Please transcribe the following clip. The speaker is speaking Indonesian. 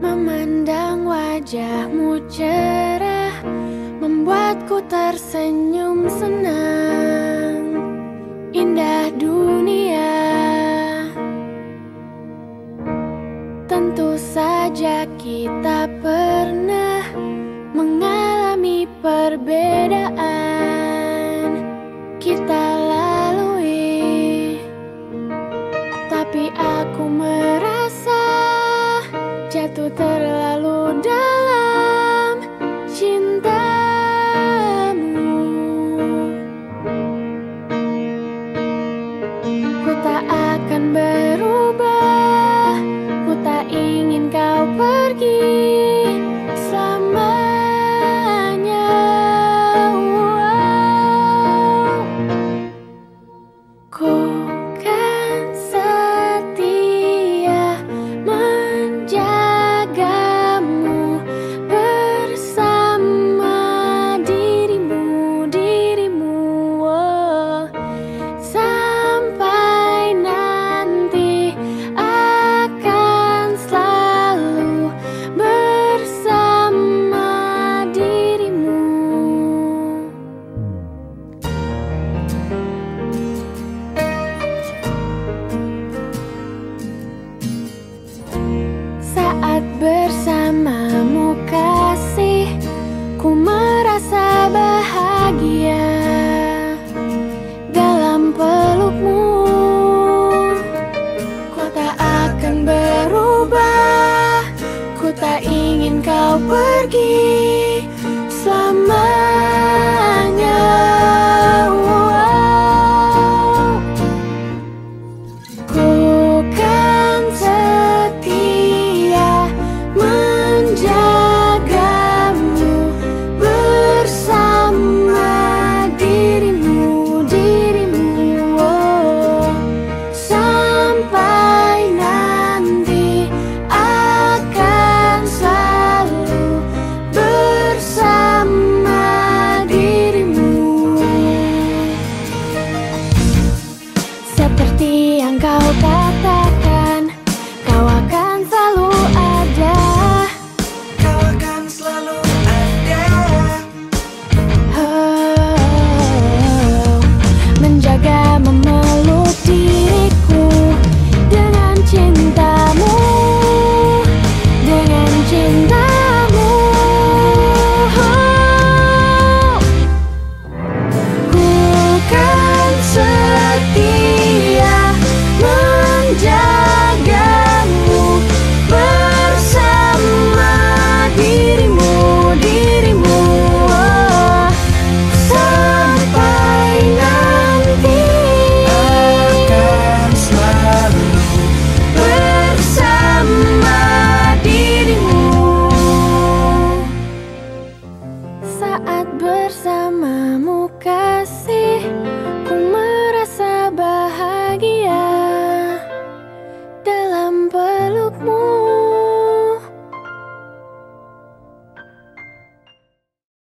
Memandang wajahmu cerah membuatku tersenyum senang. Indah dunia, tentu saja kita pernah mengalami perbedaan kita lalui, tapi aku merasa jatuh terlalu dalam cintamu. Ku tak akan berubah, ku tak ingin kau pergi selamanya. Ku kan setia menjagamu bersama dirimu, oh. Sampai nanti akan selalu bersama dirimu. Saat bersamamu kasih, ku merasa bahagia dalam pelukmu. Ku tak akan berubah, ku tak ingin kau pergi